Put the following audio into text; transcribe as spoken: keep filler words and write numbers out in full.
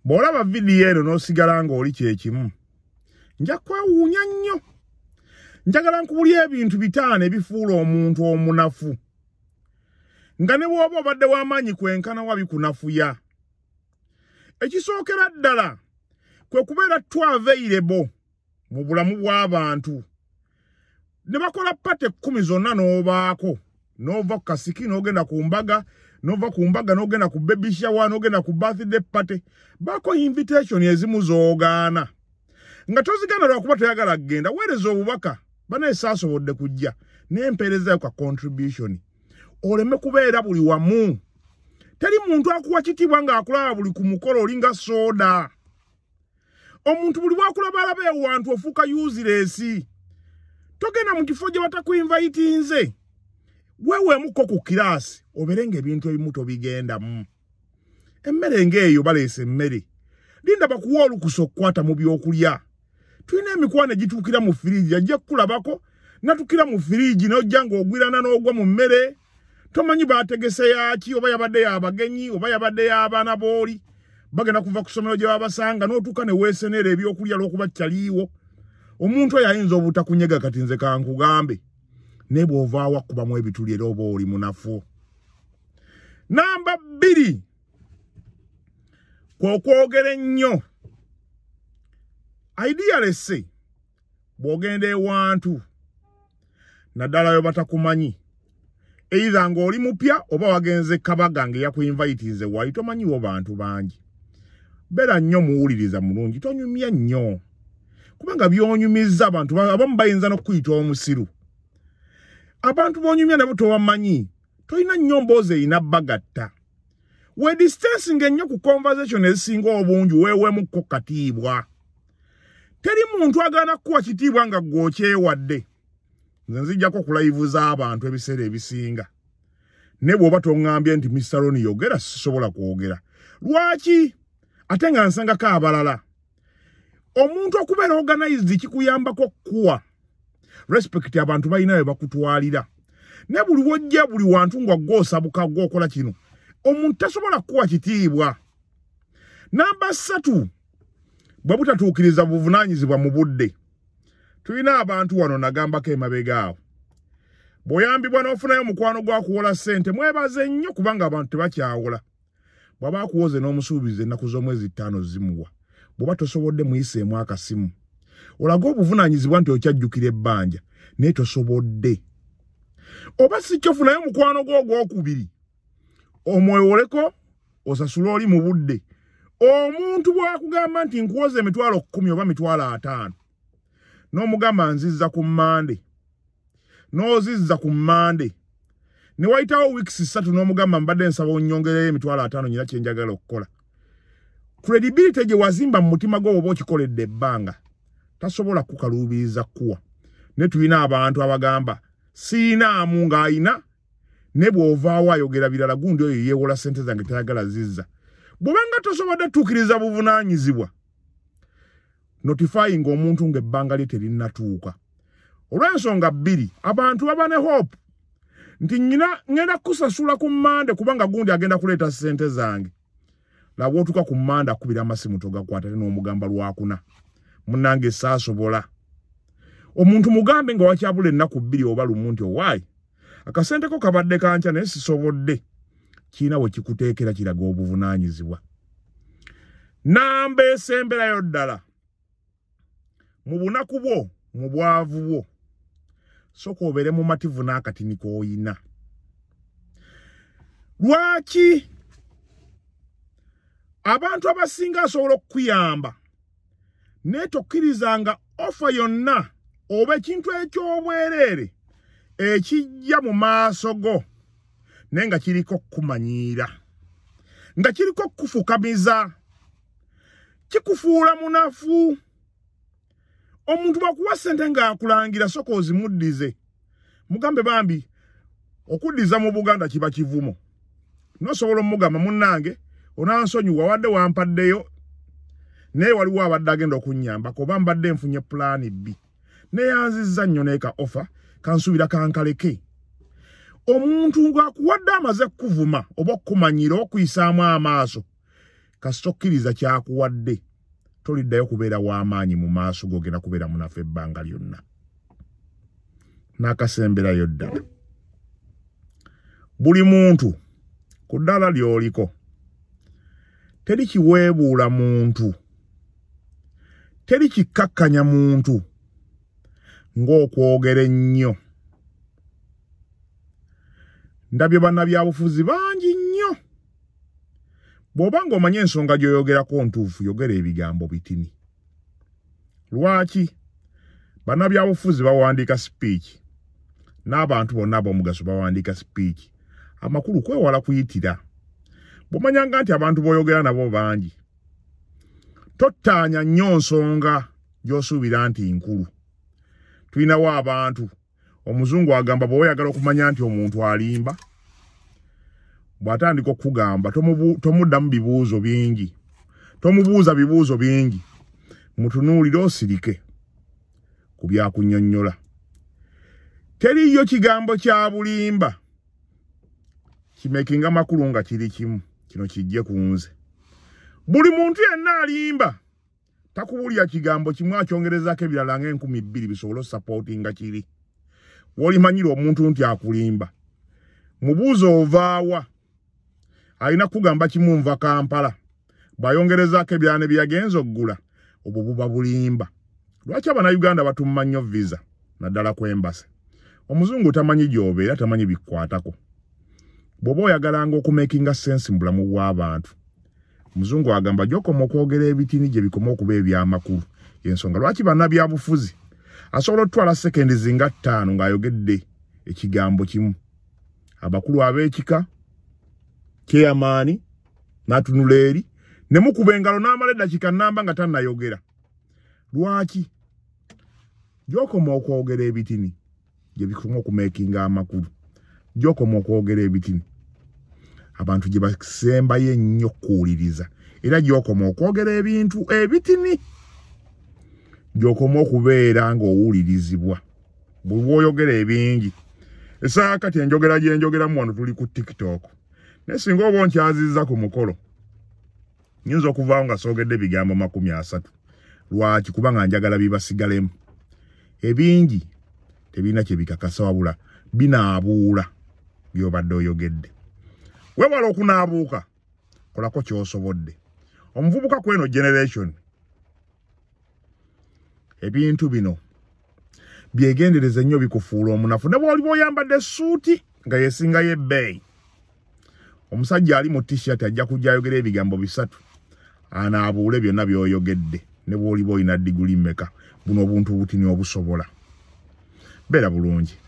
Bw'olaba vidiyo eno n'osigala ng'oli kyekimu, nja kwewuunya nnyo. Njagala nkubulya ebintu bitaano ebifuula omuntu omunafu. Nga ne bw'oba obadde w'amaanyi kwenkana wa bikunafuya. Ekisookera ddala kwe kubeera available mu bulamu bw'abantu. Ne bakola pate kkumi zonna n'obaako. N'ova ku kasiki n'ogenda ku mbaga, n'ova ku mbaga n'ogenda ku baby shower, n'ogenda ku birthday party. Baako invitation ezimu z'ogaana. Nga tozigaana lwakuba toyagala kugenda, weereza obubaka. Bana saasobodde kujja n'empeereza ka contribution. Oleme kubeera buli wamu. Teri muntu akuwa kitiibwa ng'akulaba buli ku mukolo olinga soda. Omuntu buli bw'akulaba alaba ewantu ofuuka useless. Togenda mu kifo gye batakuinvitinze. Weeweemuko ku kiraasi oberenga ebintu ebimu tobigendamu. Emmere ng'eyo baleese emmere. Linda bakuwa olukusa okukwata mu byokulya. Tulina emikwano egituukira mu firiji ajja kukulabako natukira mu firiji n'ojja ng'ogwirana n'ogwa mu mmere. Tomanyi baategese yaaki oba yabadde y'abagenyi oba yabadde y'abaana booli. Bagenda kuva ku ssomero gye babasanga n'otuuka ne weesenera ebyokulya lw'okuba kyaliiwo. Omuntu oyo ayinza obutakunyega kati nze kankugambe. Ne bw'ovaawo akkubamu ebituli era oba oli munafu. Namba bbiri. Kw'okwogera ennyo. Idealese bw'ogenda ewantu naddala yo batakumanyi. Either ng'oli mupya oba wagenze kabaga ng'eyakuinvitize wali tomanyiwo bantu bangi. Beera nnyo muwuliriza mulungi tonyumya nnyo. Kubanga by'onyumizza abantu abamu bayinza n'okuyita omusiru. Abantu b'onyumya nabo tobamanyi. Tolina nnyo mboozi erina bagatta. We distancing ennyo ku conversation ezisinga obungi weewemukko katiibwa. Teri muntu agaana kuwa kitiibwa nga gw'okyewadde. Nze nzijjako kulayivuza abantu ebiseera ebisinga. Ne bw'oba toŋŋambye nti mister Roni yogera sisobola kwogera. Lwaki? Ate nga nsangako abalala. Omuntu okubeera organized kikuyambako kuwa respect abantu balina we bakutwalira. Ne buli wojja buli wantu ngwa gw'osabuka gw'okola kino. Omuntu tasobola kuwa kitiibwa. Namba ssatu. Bwe butatuukiriza buvunaanyizibwa mu budde. Tulina abantu wano nagambako emabega awo. Bw'oyambibwa n'ofunayo mukwano gwa kuwola ssente mwebaze nnyo kubanga abantu tebakyawola. Bw'aba akuwoze n'omusuubiza ennaku z'omwezi ttaano zimuwa. Bw'oba tosobodde muyiseemu akasimu. Olaga obuvunaanyizibwa nti okyajjukira ebbanja naye tosobodde. Oba si kyofunayo mukwano gwo ogwokubiri. Omwewoleko osasula oli mu budde. Omuntu bw'akugamba nti nkuwoze emitwalo kkumi oba mitwalo ataano. N'omugamba nzizza ku mmande. N'ozizza ku mmande. Ne wayitawo wiikisi ssatu n'omugamba mbadde nsaba onnyongereyo emitwalo ataano nyina kye njagala okukola. Credibility gye wazimba mu mutima gwo oba okikoledde ebbanga. Tasobola kukaluubiriza kuwa. Ne tulina abantu abagamba siinaamu ng'ayina ne bw'ovaawo ayogera birala gundi oyo yeewola ssente zange tayagala zizza. Bw'obanga tosobodde tuukiriza buvunaanyizibwa. Notifying omuntu ng'ebbanga lye terinnatuuka. Olw'ensonga bbiri, abantu baba ne hope nti nnyina ngenda kusasula ku mmande kubanga gundi agenda kuleeta ssente zange. Laba otuuka ku mmande akubira amasimu togakwata n'omugamba lwakuna. Munnange saasobola. Omuntu mugambe nga wakyabula ennaku bbiri oba lumu nti owaayi. Akasente ko kabadde kanca naye sisobodde. Kiina we kikuteekera kiraga obuvunaanyizibwa. Namba esemberayo ddala. Mu bunaku bwo, mu bwavu bwo. Sooka obeere mu mativu n'akatini k'oyina. Lwaki? Abantu abasinga asobola okukuyamba. Naye tokkirizanga ofa yonna oba ekintu eky'obwereere ekijja mu maaso go naye nga kiriko kumanyiira. Nga kiriko kufukamiza. Kikufuula munafu. Omuntu bakuwa ssente ng'akulangira sooka ozimuddize. Mugambe bambi okuddiza mu Buganda kiba kivumo. Nosobola omugamba munnange onansonyiwa wadde wampaddeyo naye waliwo abadde agenda okunnyambako oba mbadde nfunye pulaani B. Neyanzizza nnyo naye ka offer kansuubira kankaleke. Omuntu ng'akuwadde amaze kuvuma oba okumanyiira okuyisaamu amaaso kastokkiriza kyakuwadde toliddayo kubeera w'amaanyi mu maaso gogenda kubeera munafu ebbanga lyonna n'akasemberayo ddala buli muntu ku ddala ly'oliko teri kiweebuula muntu teri kikkakkanya muntu ng'okwogera ennyo ndabye bannabyabufuzi bangi nnyo bw'oba ng'omanye ensonga gy'oyogerako ntuufu yogera ebigambo bitini lwaki bannabyabufuzi bawandiika sipiiki n'abantu bonna ab'omugaso bawandiika sipiiki amakulu kwewala kuyitira bw'omanyanga nti abantu b'oyogera nabo bangi tottaanya nnyo nsonga gy'osuubira nti nkulu tulinawo abantu omuzungu agamba bw'oyagala okumanya nti omuntu alimba bw'atandika okugamba tomuddamu bibuuzo bingi tomubuuza bibuuzo bingi mutunuulire osirike ku byakunnyonnyola teriyo kigambo kya bulimba kimekinga makulu nga kiri kimu kino kijje ku nze buli muntu yenna alimba takubulya kigambo kimu akyongerezaako ebirala ng'enkumi bbiri bisobole osapootinga kiri w'olimanyira omuntu nti akulimba mubuuzo ovaawa alina kugamba kimu nva Kampala bw'ayongerezaako ebirala ne bye yagenza oggula obwo buba bulimba lwaki abannayuganda batumma nnyo visa naddala ku embase omuzungu tamanyi gy'obeera tamanyi bikkwatako bw'oba oyagalanga okumekinga sensi mu bulamu bw'abantu omuzungu agamba gy'okoma okwogera ebitini gye bikoma okuba eby'amakulu y'ensonga lwaki bannabyabufuzi asobola otutwala sekendi zinga ttaano ng'ayogedde ekigambo kimu abakulu ab'ekika kyeyamaani n'atunula eri ne mukuba engalo n'amala eddakika nnamba nga tannayogera lwaki gy'okoma okwogera ebitini gye bikoma okumekinga amakulu gy'okoma okwogera ebitini abantu gye basembayo ennyo kuwuliriza era gy'okoma okwogera ebintu ebitini gy'okoma okubeera ng'owulirizibwa bwe bw'oyogera ebingi essaawa kati enjogera gye njogeramu wano tuli ku TikTok naye singa oba onkyazizza ku mukolo nyinza okuvaawo nga soogedde ebigambo makumi asatu lwaki kuba nga njagala bibasigalemu ebingi tebirina kye bikakasa wabula binaabuula by'obadde oyogedde weewala okunaabuuka kolako ky'osobodde omuvubuka kweno generation ebintu bino byegendereze nnyo bikufuula omunafu ne bw'oliba oyambadde essuuti nga yeesingayo ebbeeyi omusajja ali mu t-shirt ajja kujja ayogera ebigambo bisatu anaabuule byonna by'oyogedde ne bw'oliba olina diguli mmeka buno obuntu butini obusobola beera bulungi